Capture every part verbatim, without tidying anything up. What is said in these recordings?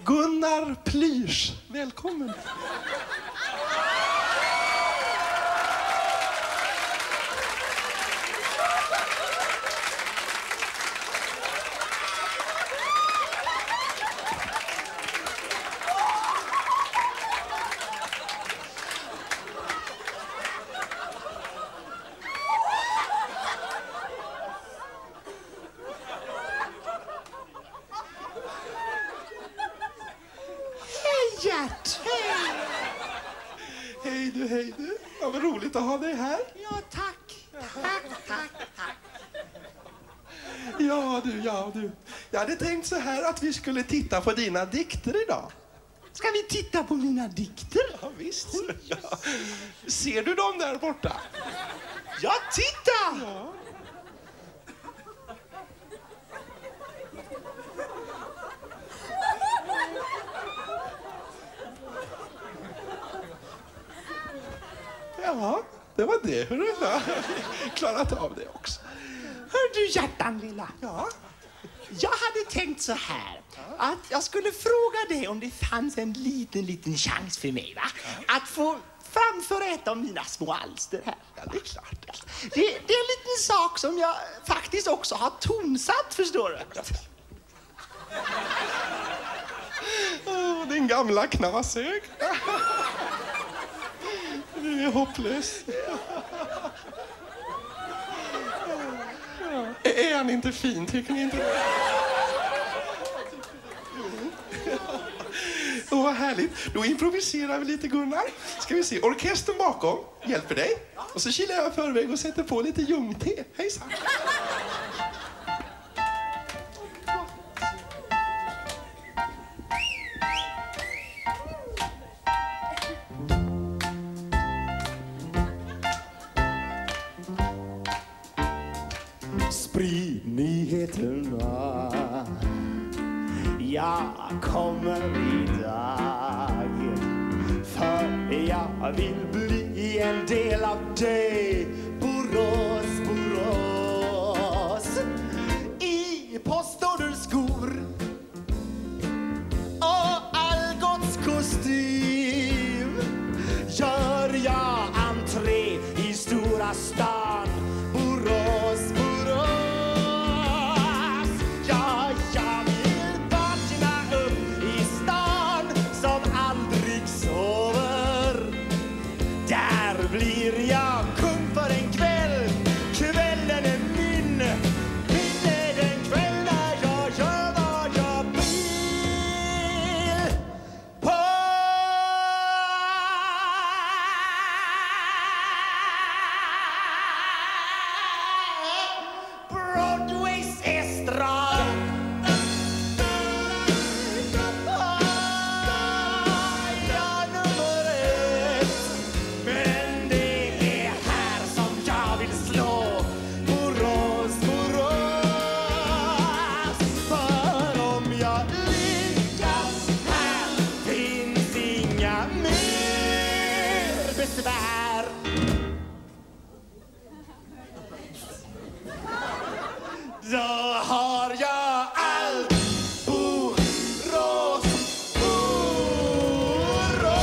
Gunnar Plysch. Välkommen. Gert. Hej. Hej du, hej du. Ja, vad roligt att ha dig här. Ja, tack. Tack, tack, tack. Ja du, ja du. Jag hade tänkt så här att vi skulle titta på dina dikter idag. Ska vi titta på mina dikter? Ja, visst. Ja. Ser du dem där borta? Ja, titta! Ja. Ja, det var det. Hörru. Ja, klarat av det också. Hör du, hjärtan lilla? Ja. Jag hade tänkt så här, att jag skulle fråga dig om det fanns en liten, liten chans för mig, va? Att få framföra ett av mina små alster här. Ja, det är klart. Det, det är en liten sak som jag faktiskt också har tonsatt, förstår du? Oh, din gamla knashög. Du är hopplös. Är han inte fin, tycker ni inte det? Åh, vad härligt. Då improviserar vi lite, Gunnar. Ska vi se, orkestern bakom hjälper dig. Och så kilar jag förväg och sätter på lite ljungte. Hejsan. Sprid nyheterna. Jag kommer idag, för jag vill bli en del av dig. Borås, Borås. I postorderskor och Algots kostym gör jag entré i stora stan. Borås, Borås. Ja, jag vill vakna upp i stan som aldrig sover. Där blir jag kung för en kväll. Kvällen är min. Min är den kväll när jag gör vad jag vill. På Broadways estrad. Ja, nummer ett. Men det är här som jag vill slå. Borås, Borås. För om jag lyckas här finns inga mer besvär. Då har jag allt. Borås, Borås.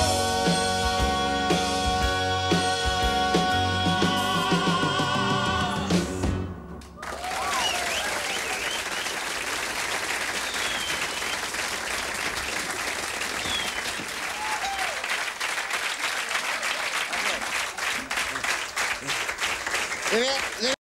Du vet, du